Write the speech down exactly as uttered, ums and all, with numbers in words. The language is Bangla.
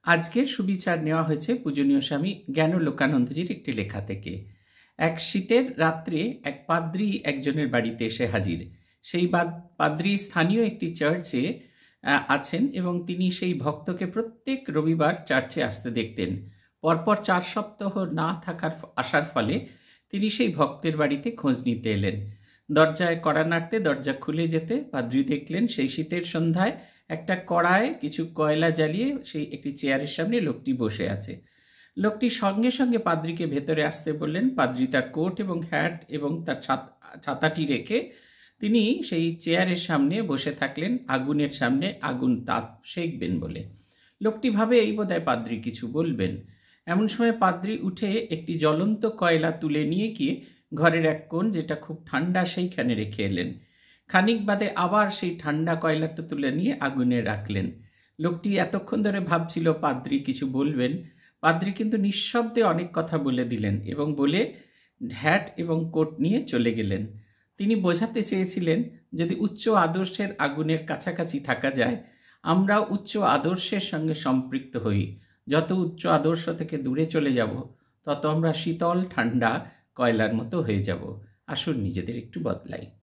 আজকের সুবিচার নেওয়া হয়েছে পূজনীয় স্বামী জ্ঞানলোকানন্দজির একটি লেখা থেকে। এক শীতের রাত্রে এক পাদ্রী একজনের বাড়িতে এসে হাজির। সেই পাদ্রী স্থানীয় একটি চার্চে আছেন এবং তিনি সেই ভক্তকে প্রত্যেক রবিবার চার্চে আসতে দেখতেন। পরপর চার সপ্তাহ না থাকার আসার ফলে তিনি সেই ভক্তের বাড়িতে খোঁজ নিতে এলেন। দরজায় কড়া নাড়তে দরজা খুলে যেতে পাদ্রী দেখলেন সেই শীতের সন্ধ্যায় একটা কড়ায় কিছু কয়লা জ্বালিয়ে সেই একটি চেয়ারের সামনে লোকটি বসে আছে। লোকটি সঙ্গে সঙ্গে পাদ্রীকে ভেতরে আসতে বললেন। পাদ্রী তার কোট এবং হ্যাট এবং তার ছাতাটি রেখে তিনি সেই চেয়ারের সামনে বসে থাকলেন, আগুনের সামনে আগুন তাপ সেঁকবেন বলে। লোকটি ভাবে এই বোধহয় পাদ্রী কিছু বলবেন। এমন সময় পাদ্রী উঠে একটি জ্বলন্ত কয়লা তুলে নিয়ে গিয়ে ঘরের এক কোণ, যেটা খুব ঠান্ডা, সেইখানে রেখে এলেন। খানিক বাদে আবার সেই ঠান্ডা কয়লাটা তুলে নিয়ে আগুনে রাখলেন। লোকটি এতক্ষণ ধরে ভাবছিল পাদ্রী কিছু বলবেন। পাদ্রী কিন্তু নিঃশব্দে অনেক কথা বলে দিলেন এবং বলে হ্যাট এবং কোট নিয়ে চলে গেলেন। তিনি বোঝাতে চেয়েছিলেন, যদি উচ্চ আদর্শের আগুনের কাছাকাছি থাকা যায়, আমরাও উচ্চ আদর্শের সঙ্গে সম্পৃক্ত হই। যত উচ্চ আদর্শ থেকে দূরে চলে যাব, তত আমরা শীতল ঠান্ডা কয়লার মতো হয়ে যাব। আসুন নিজেদের একটু বদলাই।